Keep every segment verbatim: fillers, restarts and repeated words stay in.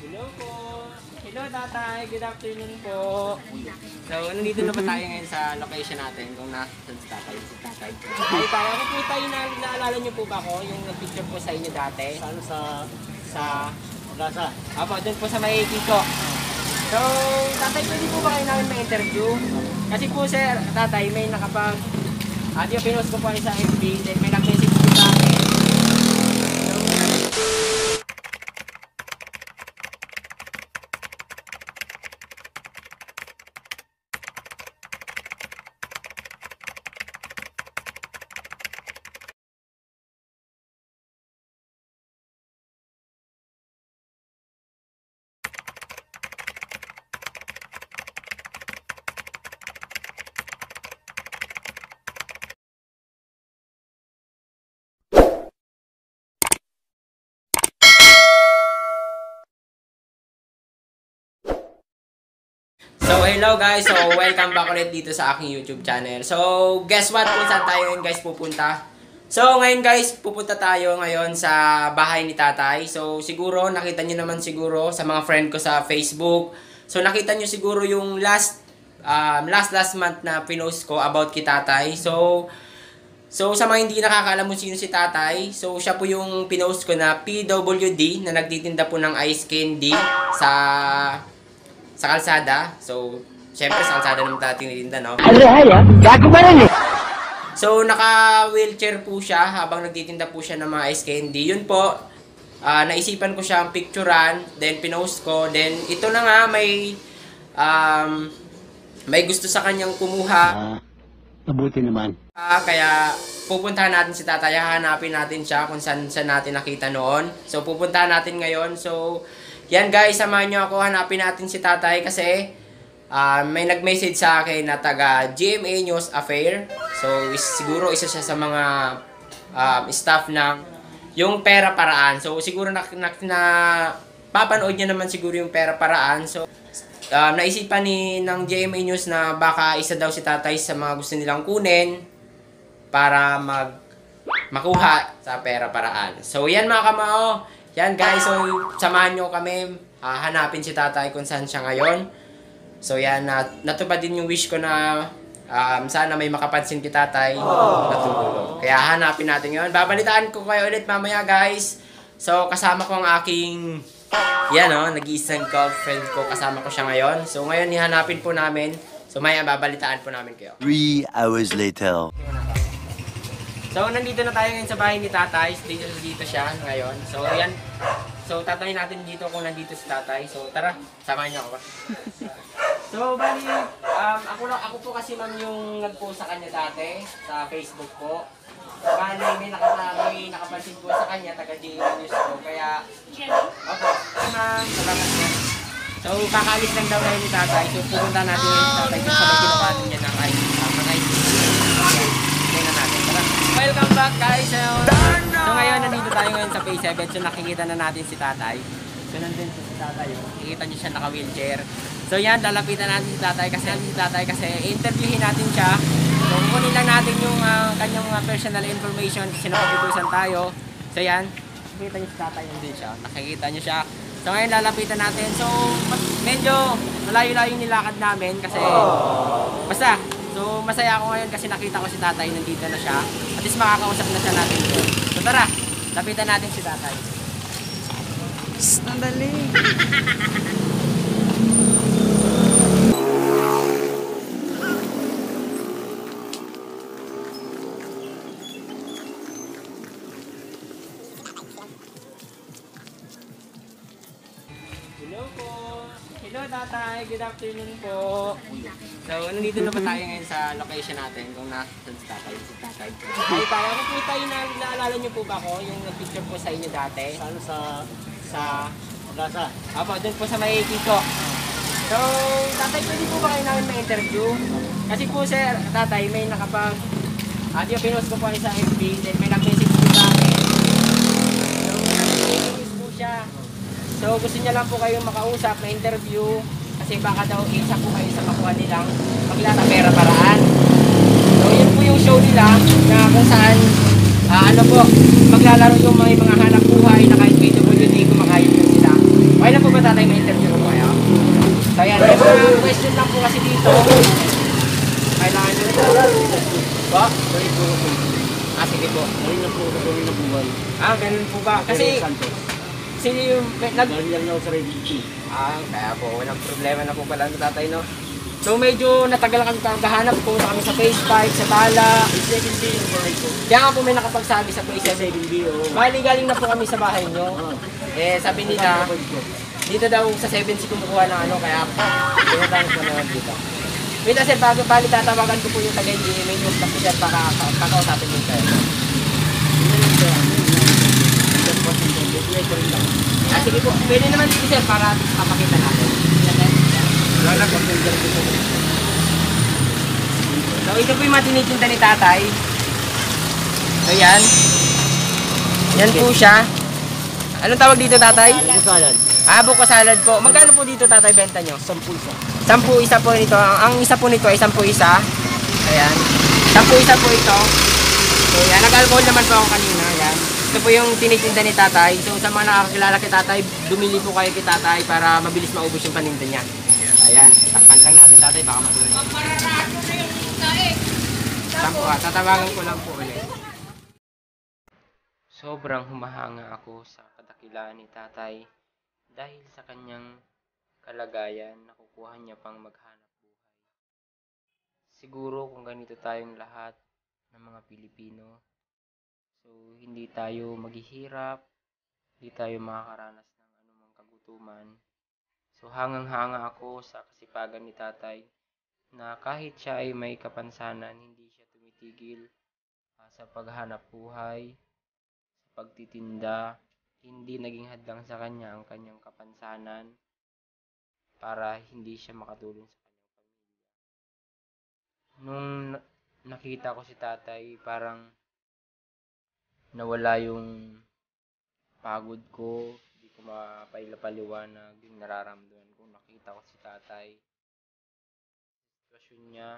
Hello po. Hello tatay, good afternoon po. So, nandito na pa tayo ngayon sa location natin kung nasan si tatay. Si tatay. Ay tayo, ako po tayo na naalala niyo po ba ako? Yung picture po sa inyo dati? Ano sa Sa... Gasa? Apo, doon po sa may ko. So, tatay, pwede po ba kayo namin ma-interview? Kasi po sir, tatay, may nakapag... Ah, di ba pinost ko po sa F B, then may nag-message po sa akin. So, hello guys. So, welcome back ulit dito sa aking YouTube channel. So, guess what? Kung saan tayo ngayon guys pupunta? So, ngayon guys, pupunta tayo ngayon sa bahay ni tatay. So, siguro, nakita nyo naman siguro sa mga friend ko sa Facebook. So, nakita nyo siguro yung last, um, last last month na pinost ko about kay tatay. So, so sa mga hindi nakakaalam kung sino si tatay, so siya po yung pinost ko na P W D na nagtitinda po ng ice candy sa... sa kalsada. So, syempre sa kalsada naman tayo tinitinda, no? So, naka-wheelchair po siya habang nagtitinda po siya ng mga ice candy. Yun po, uh, naisipan ko siyang picturean, then pinost ko. Then, ito na nga, may um, may gusto sa kanyang kumuha. Ah, mabuti naman. Uh, kaya, pupuntahan natin si tatay, hahanapin natin siya kung saan, saan natin nakita noon. So, pupuntahan natin ngayon. So, yan guys, samahan nyo ako, hanapin natin si tatay kasi uh, may nag-message sa akin na taga G M A News Affair. So is, siguro isa siya sa mga um, staff ng yung Pera Paraan. So siguro na, na, na papanood niya naman siguro yung Pera Paraan. So um, naisipan ni ng G M A News na baka isa daw si tatay sa mga gusto nilang kunin para mag makuha sa Pera Paraan. So yan mga kamao. Yan guys, so samahan nyo kami, uh, hanapin si tatay kung saan siya ngayon. So yan, uh, natupad din yung wish ko na um, sana may makapansin ki tatay na tumulong. Kaya hanapin natin ngayon. Babalitaan ko kayo ulit mamaya guys. So kasama ko ang aking, yan o, oh, nag-iisang girlfriend ko, kasama ko siya ngayon. So ngayon ihanapin po namin. So maya babalitaan po namin kayo. Three hours later. So, nandito na tayo ngayon sa bahay ni tatay. Dito, dito siya ngayon. So, ayan. So, tatanungin natin dito kung nandito si tatay. So, tara. Samahan niyo ako. So, bali, um, ako, ako po kasi ma'am yung nag-post sa kanya dati sa Facebook po. Bali, may, nakata, may nakapansin po sa kanya, taga-J M News po. Kaya, opo. Hey, ma'am. Salamat po. So, kakaalis lang daw ngayon ni tatay. So, pupunta natin yung tatay kung sabay kinukanin niya ng ice. Ng ice. Tingnan natin. Tara. Welcome back guys! So, so ngayon, nandito tayo ngayon sa Phase seven. So nakikita na natin si tatay. So nandun si tatay. Oh. Nakikita niyo siya naka-wheelchair. So yan, lalapitan natin si tatay kasi si tatay kasi interviewin natin siya. So kukunin lang natin yung uh, kanyang uh, personal information kasi nakaputusan tayo. So yan, nakikita niyo si tatay. Nandun siya. Nakikita niyo siya. So ngayon, lalapitan natin. So medyo malayo-layo yung nilakad namin kasi basta. So, masaya ako ngayon kasi nakita ko si tatay, nandito na siya. At least makakausap na siya natin yun. So, tara, lapitan natin si tatay. Shhh, nandali. Hello po. Hello tatay, good afternoon po. So, nandito na pa tayo ngayon sa location natin kung nasan si tatay. Si tatay. Ay tayo, ako po tayo na naalala niyo po ba ako? Yung picture po sa inyo dati? Ano sa Sa... Gasa? Apo, doon po sa may ko. So, tatay, pwede po ba kayo namin ma-interview? Kasi po sir, tatay, may nakapag... Ah, di ba pinost ko po sa F B, then may nag-message po sa akin. So, nag-message po siya. So, gusto niya lang po kayong makausap na interview kasi baka daw isa po kayo sa makuha nilang maglala Pera Paraan. So, yun po yung show nila na kung saan uh, ano po, maglalaro yung mga, mga hanap buhay na kahit P W D kumakain po sila. Okay na po ba tatay Balik po ako. Ah, sige po. Balik na po ako gawin ng buhay. Ah, ganun po ba? Kasi, Santos. sino yung, nag, Galing lang ako sa Reddit. ah, kaya po, walang problema na po pala ng tatay, no? So, medyo natagal kami kagahanap po kami sa Phase five, sa Tala. seven B yung buhay ko. Kaya nga po may nakapagsabi sa Phase seven. seven B, oo. Bali, galing na po kami sa bahay nyo. Oo. Eh, sabi nila, dito daw sa seven C kumukuha ng ano, kaya po, pinatang ko naman dito. Wait, sir, bago bali tatawagan ko po yung taga-N D M A news kasi sir, baka pakausapin din kayo. Ah, sige po, pwede naman dito sir, para mapakita natin. Wala po. So, ito po yung mga tinitinda ni tatay. So, yan. Yan po siya. Anong tawag dito, tatay? Bukalan. Ah, buko salad po. Magkano po dito, tatay, benta nyo? Sampu isa. Sampu isa po nito. Ang, ang isa po nito ay sampu isa. Ayan. Sampu isa po ito. So, yan. Nag-alcohol naman po ako kanina. Ayan. Ito po yung tinitinda ni tatay. So, sa mga nakakilala kay tatay, dumili po kayo kay tatay para mabilis maubos yung paninda niya. Ayan. Takpan lang natin, tatay. Baka matulog. Sampu ha. Tatawagan ko lang po ulit. Sobrang humahanga ako sa kadakilaan ni tatay dahil sa kanyang kalagayan, nakukuha niya pang maghanap buhay. Siguro kung ganito tayong lahat ng mga Pilipino, so hindi tayo maghihirap, hindi tayo makakaranas ng anumang kagutuman. So hangang-hanga ako sa kasipagan ni tatay na kahit siya ay may kapansanan, hindi siya tumitigil uh, sa paghanap buhay, sa pagtitinda. Hindi naging hadlang sa kanya ang kanyang kapansanan para hindi siya makatulong sa kanyang pamilya. Nung nakita ko si tatay, parang nawala yung pagod ko, hindi ko mapailapaliwanag yung nararamdaman ko. Nakita ko si tatay, sitwasyon niya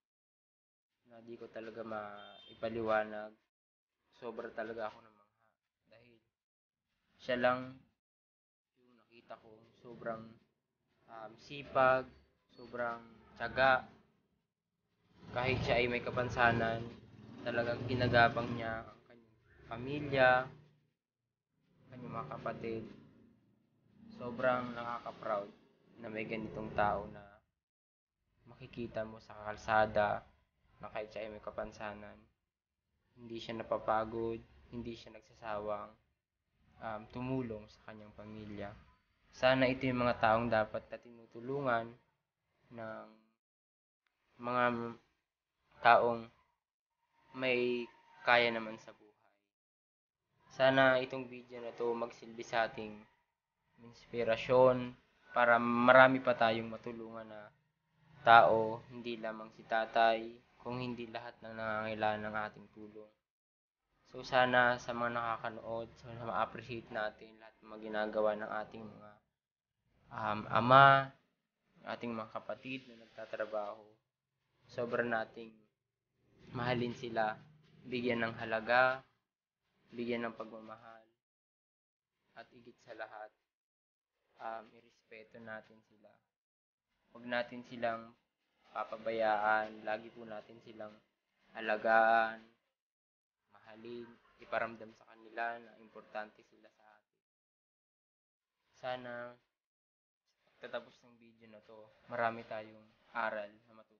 na di ko talaga maipaliwanag. Sobra talaga ako ng mangha dahil siya lang yung nakita ko sobrang um, sipag, sobrang tiyaga. Kahit siya ay may kapansanan, talagang ginagapang niya ang kanyang pamilya, ang kanyang mga kapatid. Sobrang nakaka-proud na may ganitong tao na makikita mo sa kalsada na kahit siya ay may kapansanan, hindi siya napapagod, hindi siya nagsasawang um, tumulong sa kanyang pamilya. Sana ito yung mga taong dapat na tinutulungan ng mga taong may kaya naman sa buhay. Sana itong video na to magsilbi sa ating inspirasyon para marami pa tayong matulungan na tao, hindi lamang si tatay, kung hindi lahat ng nangangailangan ng ating tulong. So sana sa mga nakakanood, sana ma-appreciate natin lahat ng mga ginagawa ng ating mga um, ama, ating mga kapatid na nagtatrabaho. Sobrang nating mahalin sila, bigyan ng halaga, bigyan ng pagmamahal, at higit sa lahat, um, irespeto natin sila. Huwag natin silang papabayaan, lagi po natin silang alagaan, mahalin, iparamdam sa kanila na importante sila sa atin. Sana, pagkatapos ng video na to, marami tayong aral na matututunan.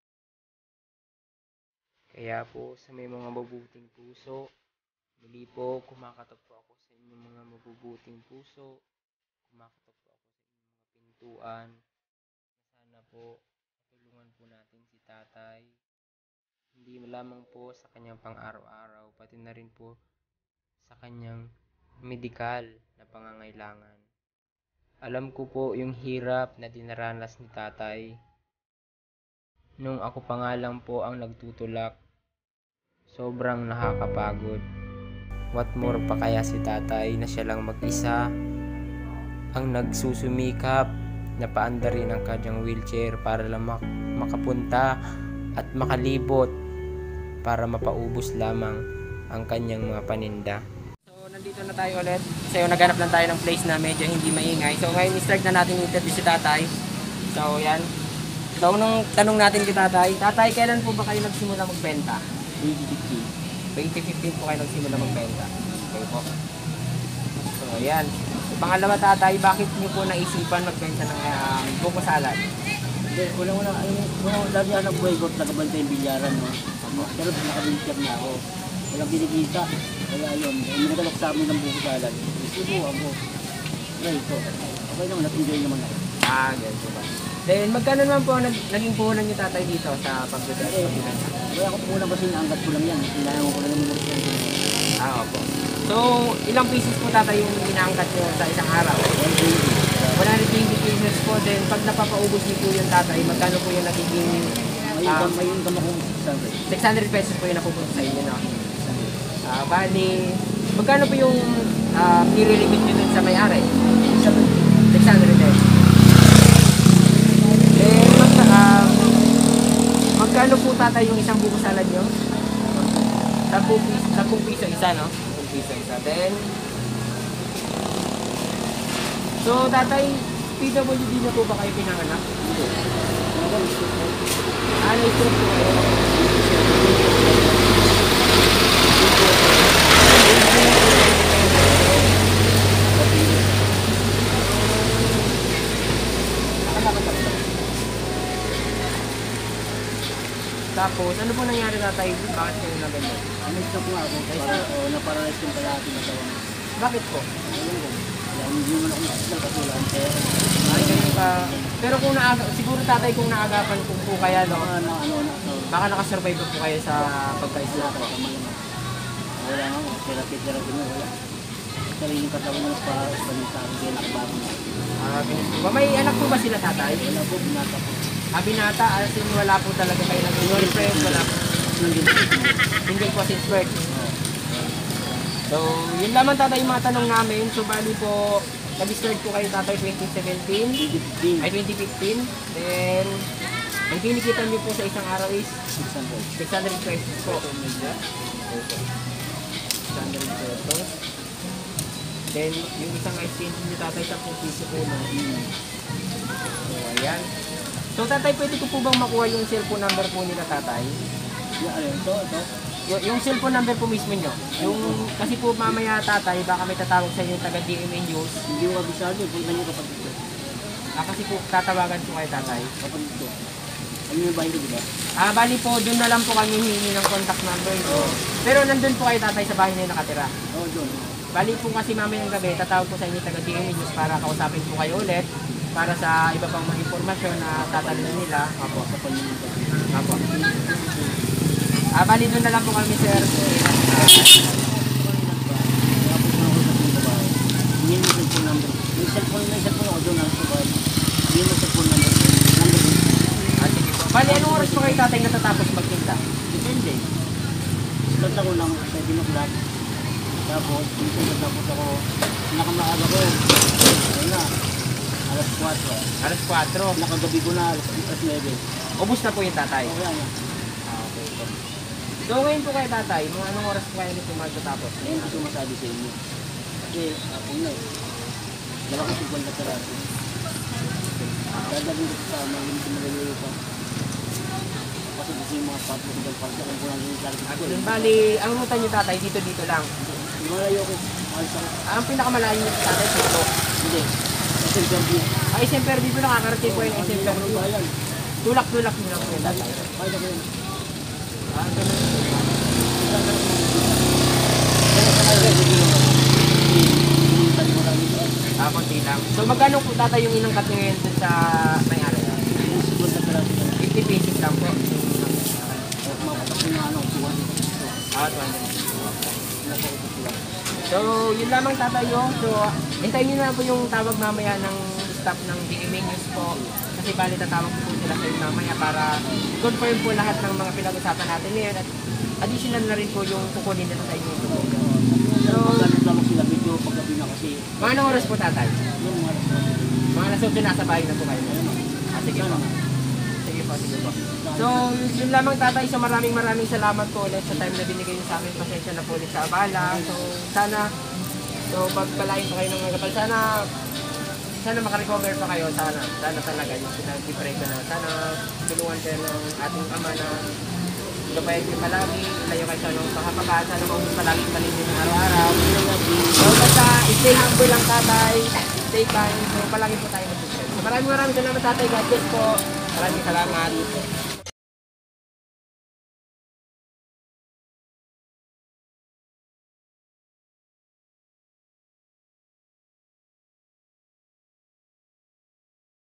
Kaya po, sa may mga mabubuting puso, muli po, kumakatok po ako sa inyong mga mabubuting puso, kumakatok po ako sa inyong mga pintuan. Sana po, tulungan po natin si tatay. Hindi lamang po sa kanyang pang-araw-araw, pati na rin po sa kanyang medikal na pangangailangan. Alam ko po yung hirap na dinaranas ni tatay. Nung ako pa nga lang po ang nagtutulak, sobrang nakakapagod. What more pa kaya si tatay na siya lang mag-isa ang nagsusumikap na paandarin ang kanyang wheelchair para lang mak- makapunta at makalibot para mapaubos lamang ang kanyang mga paninda. So nandito na tayo ulit. So naghanap lang tayo ng place na medyo hindi maingay. So ngayon i-start na natin yung interview si tatay. So yan. So nung tanong natin kay tatay, tatay, kailan po ba kayo nagsimula magbenta? twenty fifteen. twenty fifteen po kayo nagsimula magbenta. Okay po. So, ayan. Pangalawa tatay, bakit niyo po naisipan magbenta ng uh, buko salad? Hindi, wala-wala. Ano, wala, lagi anak buhay ko, nagabantay yung bilyaran, no? Pero nakabilisyap na ako. Walang kinikita. Kaya yun, may nagalok sa amin ng buko salad. Subuhan ko. Kaya ito. Okay naman, nat-enjoy naman ako. Ah, ganito ba? Then, magkano naman po nag naging puhunan niyo tatay dito sa pagbibenta? Eh, wala ako muna kasi naangkat ko lang yan. Kailangan ko lang yung mga Ah, opo. So, ilang pieces po tatay yung inaangkat niyo sa isang araw? one twenty. one hundred twenty pieces po. Then, pag napapaubos niyo po yung tatay, magkano po yung nagiging May ah, income, may income ako sa akin. six hundred pesos po yung napupunta sa inyo, no? Ah, bali, magkano po yung uh, nire-limit nyo dun sa may-ari? six hundred pesos. Then, magka, um, magkano po tatay yung isang buko salad nyo? Sampung piso, sampung piso isa, no? Sampung piso isa. Then, so tatay, P W D na po ba kayo pinanganak? Ano ito po kayo? Tapos, ano po nangyari tatay? Bakit kayo naganyan? Ano ito ko nga ako, para, oh, na-paralyze yung kalahati na tawa. Bakit po? Ayun ko. Kaya hindi mo na ako nakasal kasi wala ang pera. Ay, ganun ka. Pero kung naaga, siguro tatay kung naagapan po po kaya, no? Baka na ano na so, Baka nakasurvive po kayo sa pagka-isla wala po. ko tama naman. Wala nga ako, therapy-therapy mo, wala. Sariling katawan ng pa, panita, kaya nakabago na. Ah, ganun po ba? May anak po ba sila tatay? Wala po, binata po. Ah, binata, as in wala po talaga kayo nag-girlfriend, wala po. Nandito po. Single po since birth. So, yun lamang tatay yung mga tanong namin. So, bali po, nag-start po kayo tatay twenty seventeen, twenty fifteen, ay twenty fifteen. Then, ang kinikita niyo po sa isang araw is six hundred. six hundred pesos po. six hundred pesos. Then, yung isang ice cream niyo tatay sa piso po no. So, ayan. So, tatay, pwede ko po bang makuha yung cellphone number po nila tatay? Yung ano, ito, ito. Y- yung cellphone number po mismo nyo. Yung, kasi po mamaya tatay, baka may tatawag sa inyo yung taga D M A News. Hindi ko kabisado, punta niyo kapag ito. Ah, kasi po tatawagan po kayo tatay. Kapag ito. Ano yung bahay ko, di ba? Ah, bali po, doon na lang po kami hihingi ng contact number nyo. Pero nandun po kayo tatay sa bahay na yung nakatira. Oo, doon. Bali po kasi mamayang gabi, tatawag po sa inyo taga D M A News para kausapin po kayo ulit. Para sa iba pang mga informasyon na tatanungin nila. Apo. Sa pamilya. Apo. Ah, bali doon na lang po kami sir. Hindi mo cellphone number. May cellphone, may cellphone ako doon ang subay. Hindi mo cellphone number. Number doon. Ah, sige po. Bali, anong oras po kayo tatay natatapos magtinda? Depende. Start ako ng seven o'clock. Tapos, minsan natapos ako. Nakamaaga ko. Ayun na. Alas four. Alas kwatro. Nakagabi ko na alas nine. Ubus na po yung tatay. O kaya nga. Ah, okay po. So ngayon po kayo tatay, mga anong oras po kayo nito magtatapos? Ngayon ko masabi sa inyo. Kasi ako na eh. Dala ko sipon na karate. Dadalhin ko sa mga hindi ko magalayo pa. Kasi gusto yung mga patro ko dahil pagka kung lang yung target At ko. yun, bali, ang ruta nyo tatay, dito-dito lang. Malayo ko. Alis ako. Ang pinakamalayo nyo tatay, dito. Hindi. Kasi interview. Ay, siyempre dito nakakarating po yung siyempre. Ano ba yan? Tulak-tulak nyo lang po yung tatay. Kahit ako yun. Ah, ganun. Kaya sa kayo, hindi ko naman. Hinintay mo lang ito. Ah, konti lang. So magkano po tatay yung inangkat nyo ngayon dun sa may-ari? Yung sipon na karate. fifty pesos lang po. Mapatak yung ano, tuwan. Ah, two hundred. So, yun lamang tatay yung. So, hintayin nyo na po yung tawag mamaya ng staff ng D M A News po. Kasi bali tatawag po sila sa inyo mamaya para confirm po lahat ng mga pinag-usapan natin ngayon. At additional na rin po yung kukunin nila sa inyo. So, ganun lang sila video paggabi na kasi Mga anong oras po tatay? yung mga Mga alas eight nasa bahay na po kayo. Ah, sige po. Sige po, sige po. So, yun lamang tatay. So, maraming maraming salamat po ulit sa time na binigay niyo sa amin. Pasensya na po ulit sa abala. So, sana, so, pagpalain po kayo ng mga kapal. Sana, sana makarecover pa kayo. Sana, sana talaga yung pinag-pray ko na. Sana tulungan kayo ng ating ama na Lupayan niyo palagi, layo kayo sa anong pakapakan, sana maubos palagi paligid ng araw-araw. So basta, stay humble lang tatay, stay kind, so palagi po tayo mag-subscribe. So maraming maraming salamat tatay, God bless po. Maraming salamat.